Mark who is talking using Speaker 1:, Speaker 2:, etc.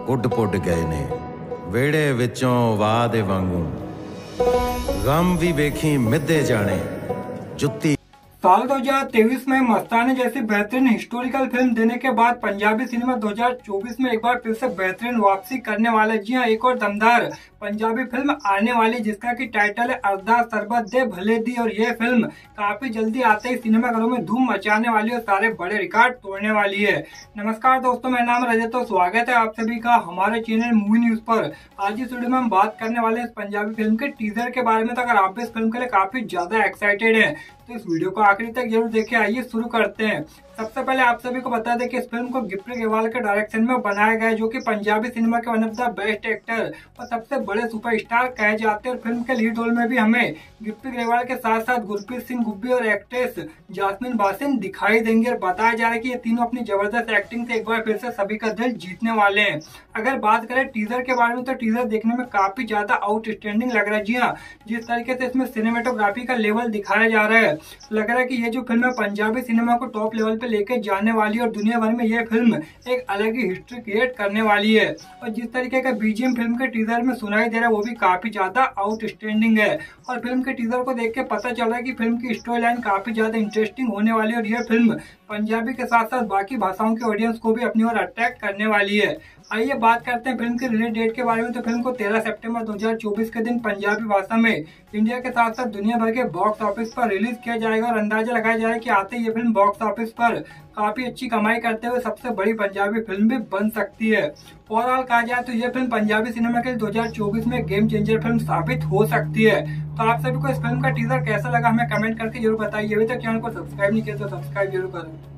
Speaker 1: ਉੱਡ ਪੁੱਡ ਗਏ ਨੇ ਵਿਹੜੇ ਵਿੱਚੋਂ ਵਾਹ ਦੇ ਵਾਂਗੂ गम भी वेखी मिद्धे जाने जुत्ती।
Speaker 2: साल 2023 में मस्तानी जैसी बेहतरीन हिस्टोरिकल फिल्म देने के बाद पंजाबी सिनेमा 2024 में एक बार फिर से बेहतरीन वापसी करने वाला। जी हां, एक और दमदार पंजाबी फिल्म आने वाली जिसका कि टाइटल है अरदास सरबत दे भले दी। और ये फिल्म काफी जल्दी आते ही सिनेमाघरों में धूम मचाने वाली और सारे बड़े रिकॉर्ड तोड़ने वाली है। नमस्कार दोस्तों, मेरा नाम रजत और स्वागत है आप सभी का हमारे चैनल मूवी न्यूज पर। आज इस वीडियो में हम बात करने वाले हैं इस पंजाबी फिल्म के टीजर के बारे में। तो अगर आप भी इस फिल्म के लिए काफी ज्यादा एक्साइटेड है तो इस वीडियो को आखिरी तक जरूर देखें। आइए शुरू करते हैं। सबसे पहले आप सभी को बता दें कि इस फिल्म को गिप्पी ग्रेवाल के डायरेक्शन में बनाया गया है, जो कि पंजाबी सिनेमा के one of the best actor और सबसे बड़े सुपरस्टार कहे जाते हैं। और फिल्म के लीड रोल में भी हमें गिप्पी ग्रेवाल के साथ साथ गुरप्रीत सिंह गुब्बी और एक्ट्रेस जास्मिन बासिन दिखाई देंगे। और बताया जा रहा है कि ये तीनों अपनी जबरदस्त एक्टिंग से एक बार फिर से सभी का दिल जीतने वाले हैं। अगर बात करें टीजर के बारे में तो टीजर देखने में काफी ज्यादा आउटस्टैंडिंग लग रहा है। जी हाँ, जिस तरीके से इसमें सिनेमेटोग्राफी का लेवल दिखाया जा रहा है, लग रहा है कि ये जो फिल्म है पंजाबी सिनेमा को टॉप लेवल पे लेके जाने वाली है और दुनिया भर में ये फिल्म एक अलग ही हिस्ट्री क्रिएट करने वाली है। और जिस तरीके का बीजीएम फिल्म के टीजर में सुनाई दे रहा है वो भी काफी ज्यादा आउटस्टैंडिंग है। और फिल्म के टीजर को देख के पता चल रहा है कि फिल्म की स्टोरी लाइन काफी ज्यादा इंटरेस्टिंग होने वाली है और यह फिल्म पंजाबी के साथ साथ बाकी भाषाओं के ऑडियंस को भी अपनी ओर अट्रैक्ट करने वाली है। आइए बात करते हैं फिल्म के रिलीज डेट के बारे में। तो फिल्म को 13 सितंबर 2024 के दिन पंजाबी भाषा में इंडिया के साथ साथ दुनिया भर के बॉक्स ऑफिस पर रिलीज किया जाएगा। और अंदाजा लगाया जा रहा है कि आते ही ये फिल्म बॉक्स ऑफिस पर काफी अच्छी कमाई करते हुए सबसे बड़ी पंजाबी फिल्म भी बन सकती है। ओवरऑल कहा जाए तो ये फिल्म पंजाबी सिनेमा के लिए 2024 में गेम चेंजर फिल्म साबित हो सकती है। तो आप सभी को इस फिल्म का टीजर कैसा लगा हमें कमेंट करके जरूर बताइए। अभी तक चैनल को सब्सक्राइब नहीं किया तो सब्सक्राइब जरूर करें।